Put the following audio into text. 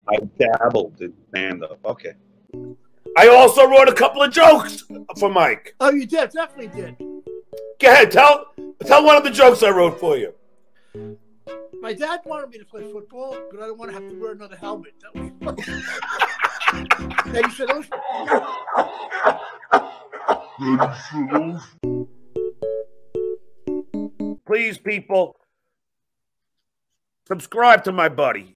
I dabbled in stand-up. Okay. I also wrote a couple of jokes for Mike. Oh, you did. Definitely did. Go ahead. Tell one of the jokes I wrote for you. My dad wanted me to play football, but I don't want to have to wear another helmet. That was and he said, Please, people, subscribe to my buddy.